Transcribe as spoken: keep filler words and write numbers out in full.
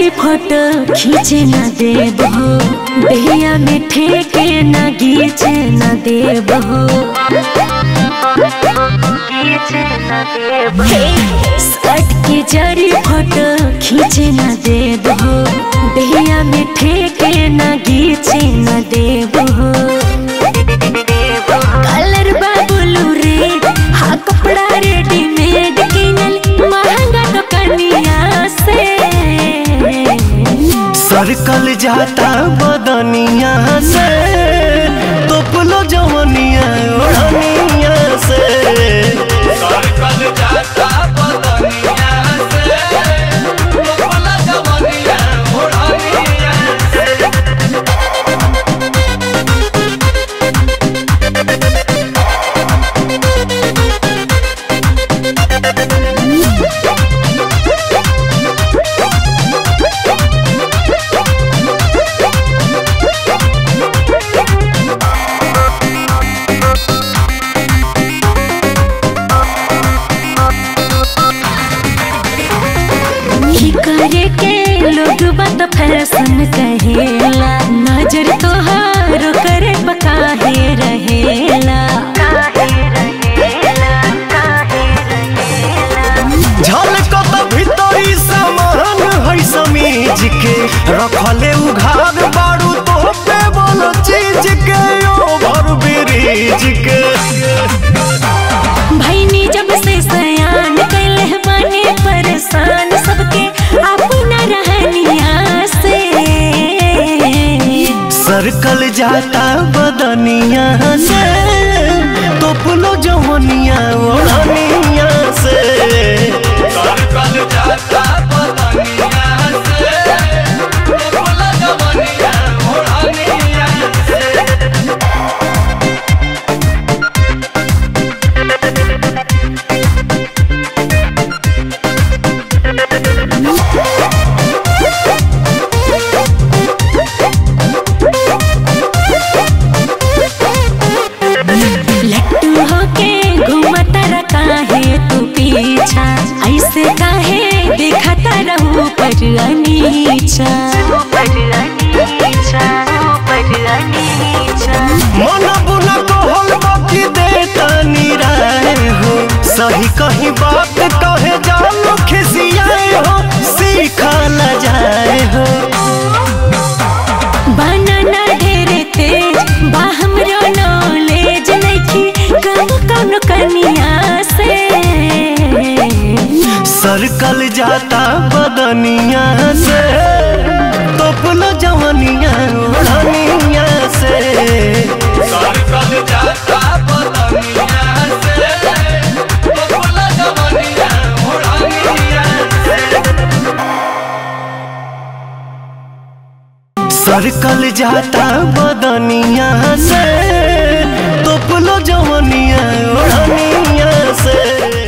जरी फोटो खींचे न देब हो, दहिया में ठेके न गीचे न देब हो। शर्ट के जरी फोटो खींचे न देब हो, दहिया में ठेके न गीचे न देब हो। कलर बाबुलू रे हा कपड़ा रेडीमेड किनल महंगा दुकानिया से। सर्कल जाता बदनिया से तोपलो जवनिया ओढ़निया से। सर्कल जाता बदनिया से तोपलो जवनिया ओढ़निया से। करे के लोग बात फैशन कहेला, नजर तोहारो करे पकाहे रहेला। झलको तो भीतरी सामान है समीज के, रखले उघार बारू तो पे बोलो चीज के ओवर ब्रिज के। भैनी जब से सयान कैले बने परेशान सबके अपना रहनिया से। सर्कल जाता बदनिया से तोपलो जवनिया ओढ़निया से। सर्कल जाता बदनिया से तोपलो जवनिया ओढ़निया से। लट्टू होके घूमता रकाहे तू पीछा, ऐसे काहे देखता रहू पर अनीचा। मन बुना कहल बाकी देता निराए हो, सही कहीं बात कहे जानो खिसियाए हो, सीखा न जाए हो। बनाना ढेरे तेज बा हमरो नॉलेज नइखी कम कौन कनिया से। सर्कल जाता बदनिया से तोपलो जवनिया ओढ़निया से। सर्कल जाता बदनिया से तोपलो जवनिया ओढ़निया से। सर्कल जाता बदनिया से तोपलो जवनिया ओढ़निया